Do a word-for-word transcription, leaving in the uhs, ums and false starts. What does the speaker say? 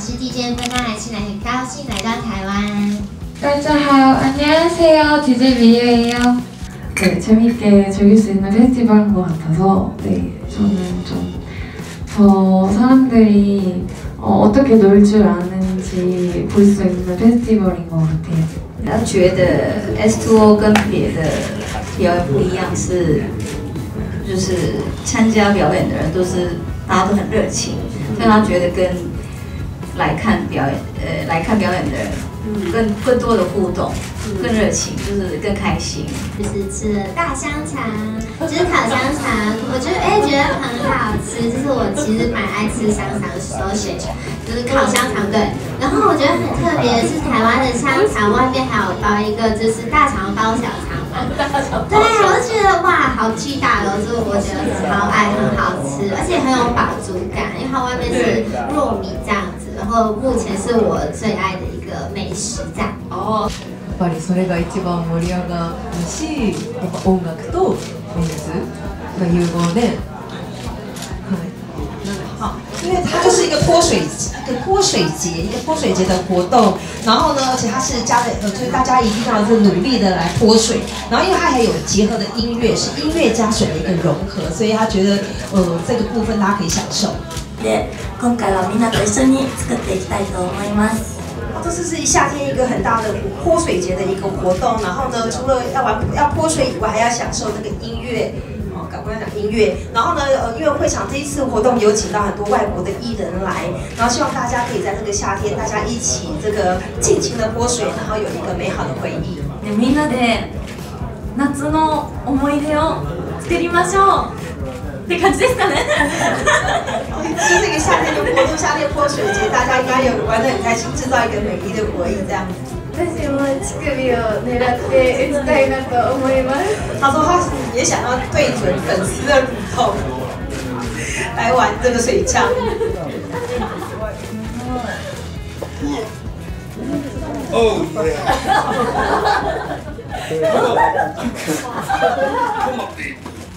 是地震分担，现在很高兴来到台湾。 大家好，안녕하세요. 디제이 미유예요. 네, 재미있게 즐길 수 있는 페스티벌인 것 같아서 네, 저는 좀 더 사람들이 어, 어떻게 놀 줄 아는지 볼 수 있는 페스티벌인 것 같아요. 我觉得 S two O 跟别的表演不一样，是就是参加表演的人都是大家都很热情，所以他觉得跟来看表演呃来看表演的人更更多的互动，更热情，就是更开心。 就是吃了大香肠，就是烤香肠，我觉得哎、欸、觉得很好吃，就是我其实蛮爱吃香肠的时候选，就是烤香肠对。然后我觉得很特别的是台湾的香肠外面还有包一个就是大肠包小肠嘛，对，我就觉得哇好巨大的，就是我觉得超爱，很好吃，而且很有饱足感，因为它外面是糯米这样子。然后目前是我最愛的一個美食這樣。 やっぱりそれが一番盛り上がるし、やっぱ音楽と美術が融合で。 好，因为它就是一个泼水一个泼水节，一个泼水节的活动。然后呢，而且它是加的呃，就是大家一定要是努力的来泼水。然后因为它还有结合的音乐，是音乐加水的一个融合，所以他觉得呃这个部分大家可以享受。 で、今回はみんなと一緒に作っていきたいと思います。 这次是夏天一个很大的泼水节的一个活动，然后呢，除了要玩要泼水以外，还要享受这个音乐。哦，刚刚讲音乐，然后呢，呃，因为会场这一次活动有请到很多外国的艺人来，然后希望大家可以在这个夏天，大家一起这个尽情的泼水，然后有一个美好的回忆。 みんなで夏の思い出を作りましょう。って感じですかね。 是这个夏天的活动，夏天泼水节，大家应该有玩得很开心，制造一个美丽的回忆这样。 私も乳首を狙って打ちたいなと思います。 他说他也想要对准粉丝的乳头来玩这个水枪。 哦，对。